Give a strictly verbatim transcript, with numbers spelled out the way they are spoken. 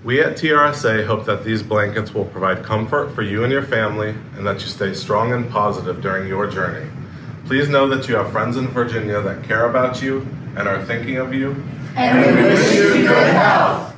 We at T R S A hope that these blankets will provide comfort for you and your family and that you stay strong and positive during your journey. Please know that you have friends in Virginia that care about you and are thinking of you. And we wish you good health.